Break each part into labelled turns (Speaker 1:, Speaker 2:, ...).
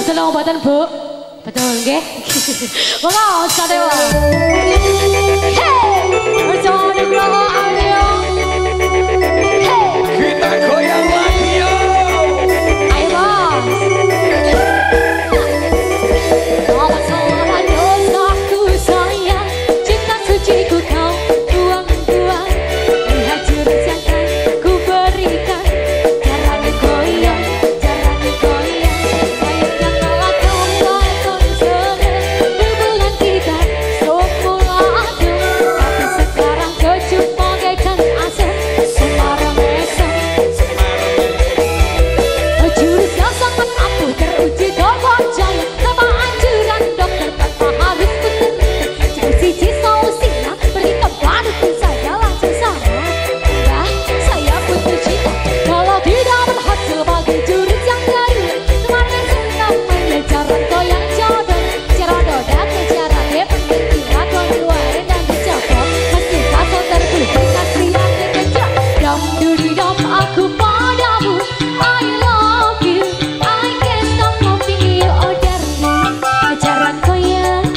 Speaker 1: seneng obatan Bu? Betul nggih? Monggo sadewa. Hey! Bersama Nugroho Audio. Hey!
Speaker 2: Kita goyang lagi yo.
Speaker 1: Ayo Bos. Apa salah dosaku sayang, cinta suciku kau buang-buang. Lihat jurus yang kan ku berikan, caranya goyang, caranya goyang. Sayang janganlah kau potong serai hubungan kita semula adem, tapi sekarang kecut bagaikan asap semaram mesem. Jurus yang sangat ampuh teruji terpercaya, tanpa anjuran dokter tanpa harus bekerja. Cukup siji solusinya, berikan padaku saja langsung sana. Dah, saya butuh cinta. Kalau tidak berhasil bagi jurus yang darurat, kemarin namanya cara goyang jodoh, cara doda ke cara dia penting kau keluarin dan dicopot. Meski kasar terkulih kasih yang dikejar, dam duri dam aku padamu. I love you, I can't stop loving you, order me. Cara goyang.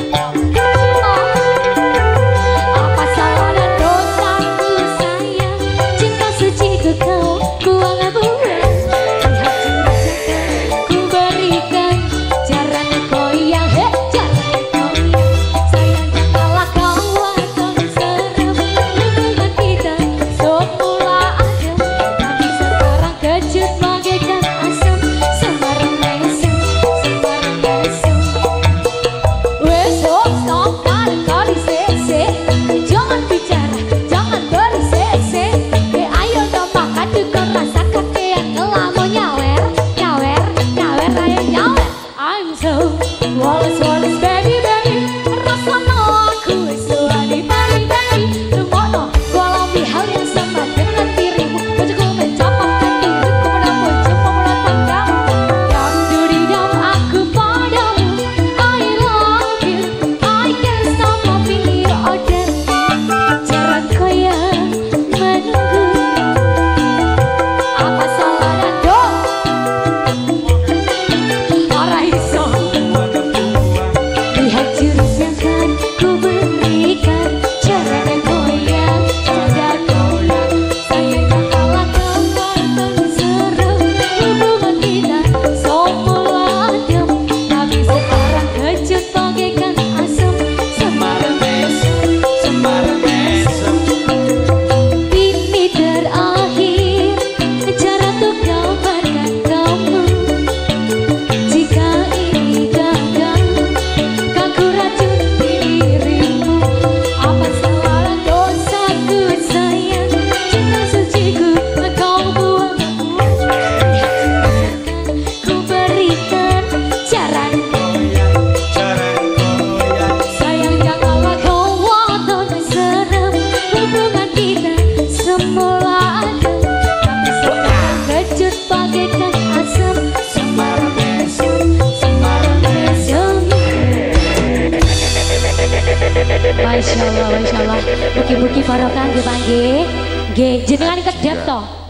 Speaker 1: Apa salah dan dosaku sayang, cinta suciku kau buang-buang. Lihat jurus yang ku berikan, caranya goyang, caranya goyang. Sayang janganlah kau potong serai hubungan kita semula adem, tapi sekarang kecut bagaikan asam semaram mesem, semaram mesem. Wes stop, kali sese, jangan bicara, jangan berisese. Ayo dong makan juga rasakan yang ngelamun nyawer, nyawer, nyawer, ayo nyawer. I'm so wallace, baby, baby. Rasanya aku suami, baby, baby. Rumono, gua lambi hal yang sama dengan dirimu. Bajuku mencampakkan diriku menampung jumpa mulut panggang. Dam duri dam aku padamu. I love you, I can't stop loving you, order me. Cara goyang menunggu. Apa salah dan ora iso. Lihat jurus yang kan ku berikan, caranya goyang, cara goyang. Sayang janganlah kau potong serai hubungan kita semula adem, tapi sekarang kecut bagaikan asam semaram mesem, semaram mesem. Ini terakhir cara untuk dapatkan kamu. Jika ini gagal, kan ku racun dirimu. Apa salah dan dosaku sayang, cinta suciku kau buang-buang. Lihat jurus yang kan ku berikan, caranya goyang,
Speaker 2: Caranya goyang.
Speaker 1: sayang janganlah kau potong serai hubungan kita semula adem, tapi sekarang kecut bagaikan asam semaram mesem, semaram mesem. Masya Allah, mugi-mugi barokah nggih Pak nggih. Nggih, jenengan kedap toh.